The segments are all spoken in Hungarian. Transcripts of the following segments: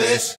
Hervis!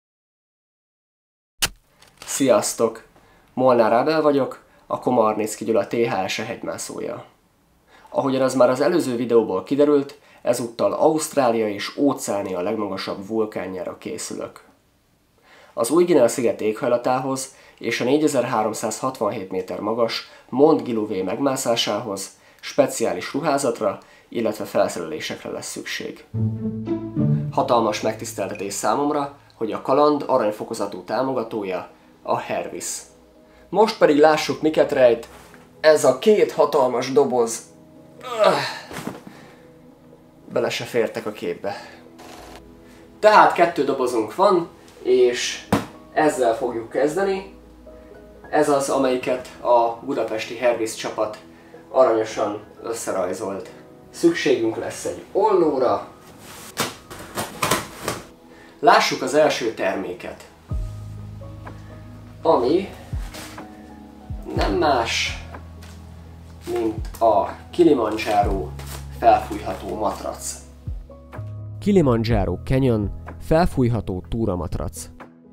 Sziasztok! Molnár Ábel vagyok, a Komarnicki Gyula THS hegymászója. Ahogyan az már az előző videóból kiderült, ezúttal Ausztrália és Óceánia legmagasabb vulkánjára készülök. Az Új-Guinea-sziget éghajlatához és a 4367 méter magas Mont Giluvé megmászásához speciális ruházatra, illetve felszerelésekre lesz szükség. Hatalmas megtiszteltetés számomra, hogy a kaland aranyfokozatú támogatója a Hervis. Most pedig lássuk, miket rejt ez a két hatalmas doboz. Bele se fértek a képbe. Tehát 2 dobozunk van, és ezzel fogjuk kezdeni. Ez az, amelyiket a budapesti Hervis csapat aranyosan összerajzolt. Szükségünk lesz egy ollóra. Lássuk az első terméket, ami nem más, mint a Kilimanjaro felfújható matrac. Kilimanjaro Canyon felfújható túramatrac.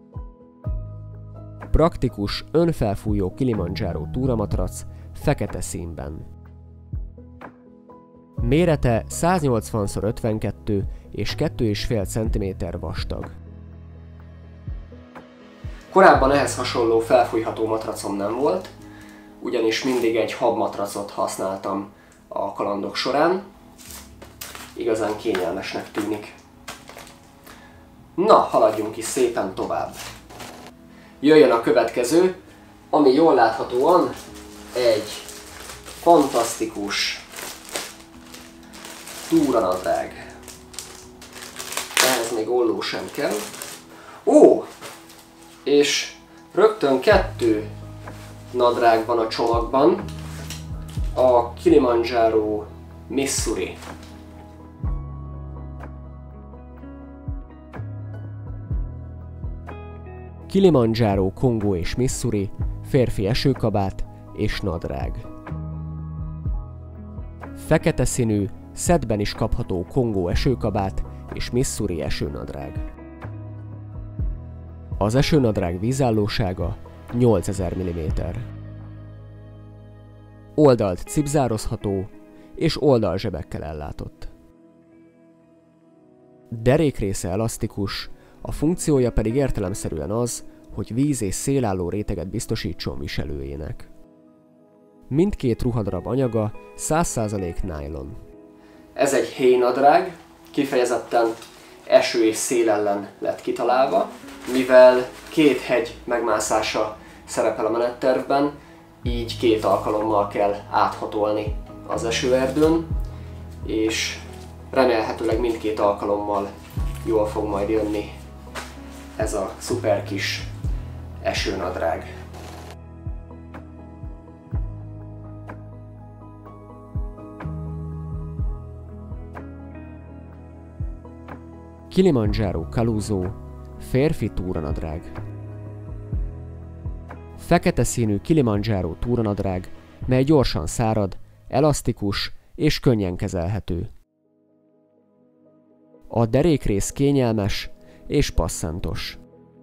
Praktikus, önfelfújó Kilimanjaro túramatrac fekete színben. Mérete 180x52 és 2,5 cm vastag. Korábban ehhez hasonló felfújható matracom nem volt, ugyanis mindig egy habmatracot használtam a kalandok során. Igazán kényelmesnek tűnik. Na, haladjunk is szépen tovább. Jöjjön a következő, ami jól láthatóan egy fantasztikus túranadrág. Ehhez még olló sem kell. Ó! És rögtön 2 nadrág van a csomagban. A Kilimanjaro Missouri. Kilimanjaro Kongó és Missouri, férfi esőkabát és nadrág. Fekete színű, szetben is kapható Kongó esőkabát és Missouri esőnadrág. Az esőnadrág vízállósága 8000 mm. Oldalt cipzározható és oldalzsebekkel ellátott. Derékrésze elasztikus, a funkciója pedig értelemszerűen az, hogy víz- és szélálló réteget biztosítson viselőjének. Mindkét ruhadarab anyaga 100% nylon. Ez egy héjnadrág, kifejezetten eső és szél ellen lett kitalálva, mivel 2 hegy megmászása szerepel a menettervben, így 2 alkalommal kell áthatolni az esőerdőn, és remélhetőleg mindkét alkalommal jól fog majd jönni ez a szuper kis esőnadrág. Kilimanjaro Caluso, férfi túranadrág. Fekete színű Kilimanjaro túranadrág, mely gyorsan szárad, elasztikus és könnyen kezelhető. A derékrész kényelmes és passzántos.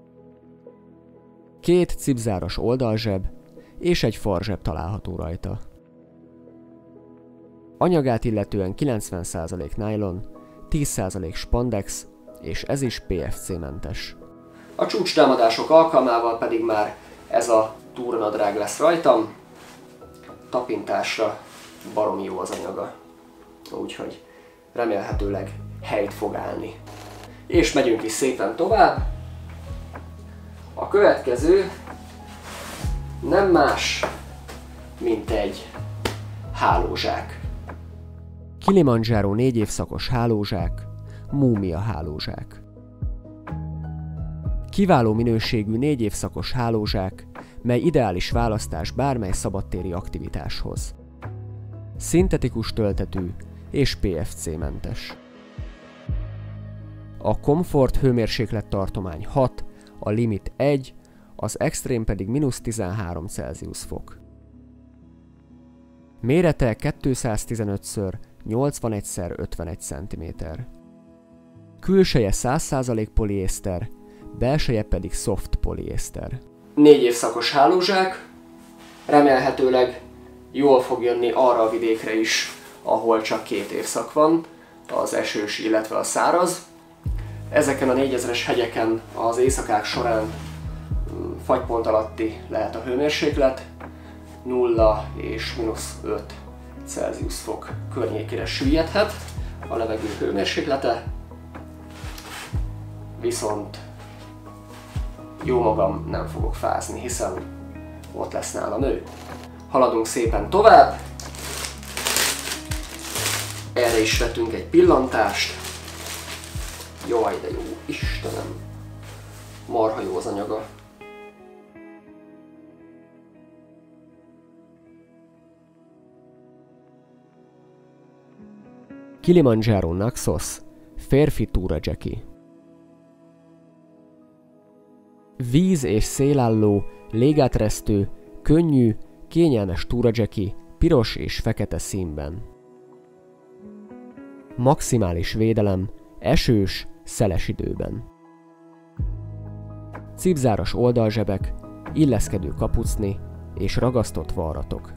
2 cipzáros oldalzseb és egy farzseb található rajta. Anyagát illetően 90% nylon, 10% spandex, és ez is PFC-mentes. A csúcstámadások alkalmával pedig már ez a túranadrág lesz rajtam. Tapintásra baromi jó az anyaga, úgyhogy remélhetőleg helyt fog állni. És megyünk is szépen tovább. A következő nem más, mint egy hálózsák. Kilimanjaro 4 évszakos hálózsák, múmia hálózsák. Kiváló minőségű 4 évszakos hálózsák, mely ideális választás bármely szabadtéri aktivitáshoz. Szintetikus töltetű és PFC-mentes. A komfort hőmérséklet tartomány 6, a limit 1, az extrém pedig -13 Celsius fok. Mérete 215x81x51 cm. Külseje 100% poliészter, belseje pedig soft poliészter. 4 évszakos hálózsák, remélhetőleg jól fog jönni arra a vidékre is, ahol csak 2 évszak van, az esős, illetve a száraz. Ezeken a 4000-es hegyeken az éjszakák során fagypont alatti lehet a hőmérséklet, 0 és -5 Celsius fok környékére süllyedhet a levegő hőmérséklete, viszont jó magam nem fogok fázni, hiszen ott lesz nálam ő. Haladunk szépen tovább, erre is vetünk egy pillantást. Jaj, de jó, Istenem, marha jó az anyaga. Kilimanjaro Naxos, férfi túraджeki. Víz- és szélálló, légátresztő, könnyű, kényelmes túraджeki, piros és fekete színben. Maximális védelem, esős, szeles időben. Cipzáras oldalzsebek, illeszkedő kapucni és ragasztott varratok.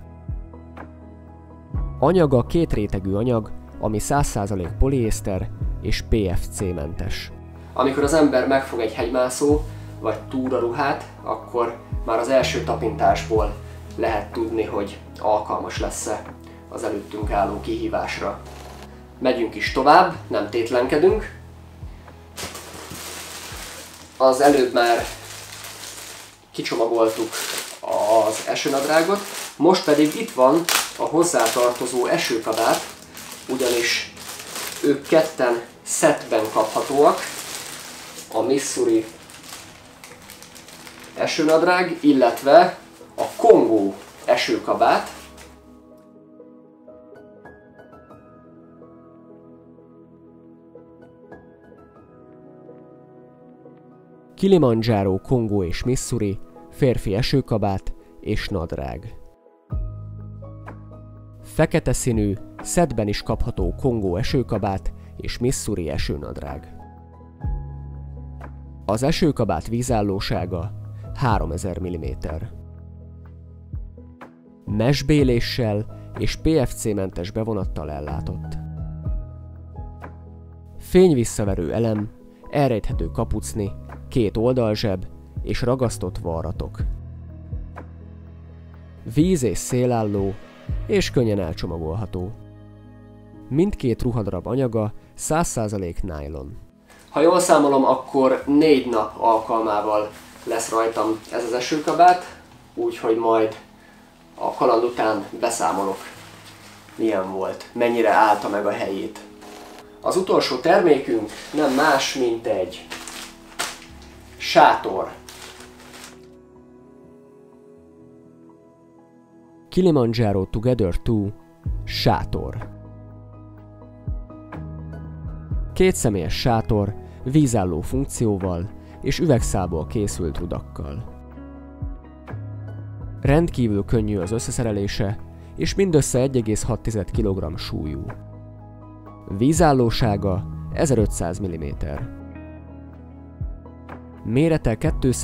Anyaga 2 rétegű anyag, ami 100% poliészter és PFC-mentes. Amikor az ember megfog egy hegymászó vagy túraruhát, akkor már az első tapintásból lehet tudni, hogy alkalmas lesz-e az előttünk álló kihívásra. Megyünk is tovább, nem tétlenkedünk. Az előbb már kicsomagoltuk az esőnadrágot, most pedig itt van a hozzátartozó esőkabát, ugyanis ők ketten szettben kaphatóak, a Missouri esőnadrág, illetve a Kongó esőkabát. Kilimanjaro, Kongó és Missouri, férfi esőkabát és nadrág. Fekete színű, szettben is kapható Kongó esőkabát és Missouri esőnadrág. Az esőkabát vízállósága 3000 mm. Mesbéléssel és PFC-mentes bevonattal ellátott. Fényvisszaverő elem, elrejthető kapucni, 2 oldalzseb és ragasztott varratok. Víz- és szélálló és könnyen elcsomagolható. Mindkét ruhadarab anyaga 100% nylon. Ha jól számolom, akkor 4 nap alkalmával lesz rajtam ez az esőkabát, úgyhogy majd a kaland után beszámolok, milyen volt, mennyire állta meg a helyét. Az utolsó termékünk nem más, mint egy sátor. Kilimanjaro Together 2 sátor. 2 személyes sátor, vízálló funkcióval és üvegszálból készült rudakkal. Rendkívül könnyű az összeszerelése, és mindössze 1,6 kg súlyú. Vízállósága 1500 mm. Mérete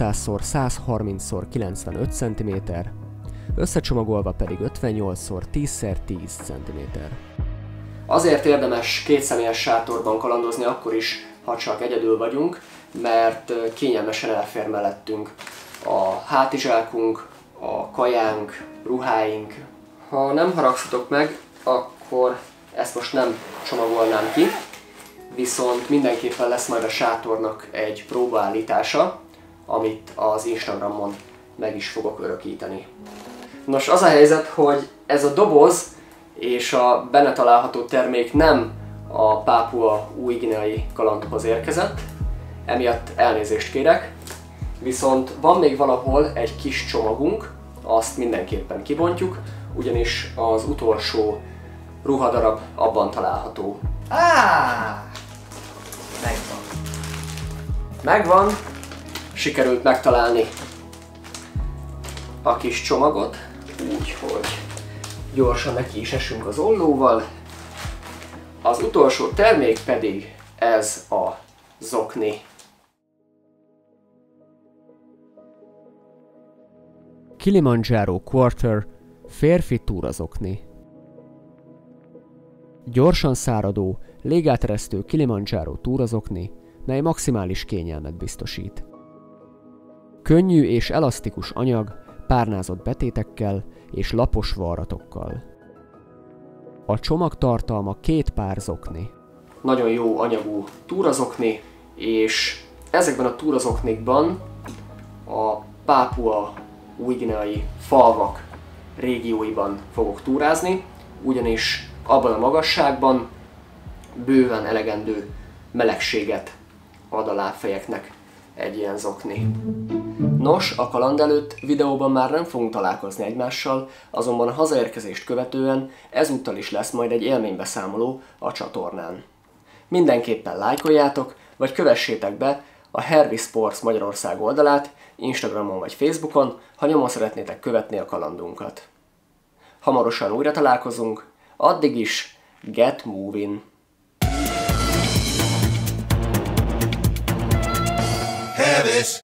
200x130x95 cm, összecsomagolva pedig 58x10x10 cm. Azért érdemes 2 személyes sátorban kalandozni akkor is, ha csak egyedül vagyunk, mert kényelmesen elfér mellettünk a hátizsákunk, a kajánk, ruháink. Ha nem haragszatok meg, akkor ezt most nem csomagolnám ki, viszont mindenképpen lesz majd a sátornak egy próbaállítása, amit az Instagramon meg is fogok örökíteni. Nos, az a helyzet, hogy ez a doboz és a benne található termék nem a Pápua új-guineai kalandhoz érkezett, emiatt elnézést kérek, viszont van még valahol egy kis csomagunk, azt mindenképpen kibontjuk, ugyanis az utolsó ruhadarab abban található. Megvan. Megvan! Sikerült megtalálni a kis csomagot, úgyhogy gyorsan neki is esünk az ollóval. Az utolsó termék pedig ez a zokni. Kilimanjaro Quarter férfi túrazokni. Gyorsan száradó, légáteresztő Kilimanjaro túrazokni, mely maximális kényelmet biztosít. Könnyű és elasztikus anyag, párnázott betétekkel és lapos varratokkal. A csomag tartalma 2 pár zokni. Nagyon jó anyagú túrazokni, és ezekben a túrazoknikban a Pápua új-guineai falvak régióiban fogok túrázni, ugyanis abban a magasságban bőven elegendő melegséget ad a lábfejeknek egy ilyen zokni. Nos, a kaland előtt videóban már nem fogunk találkozni egymással, azonban a hazaérkezést követően ezúttal is lesz majd egy élménybeszámoló a csatornán. Mindenképpen lájkoljátok, vagy kövessétek be a Hervi Sports Magyarország oldalát Instagramon vagy Facebookon, ha nyomon szeretnétek követni a kalandunkat. Hamarosan újra találkozunk, addig is get moving! Hervis!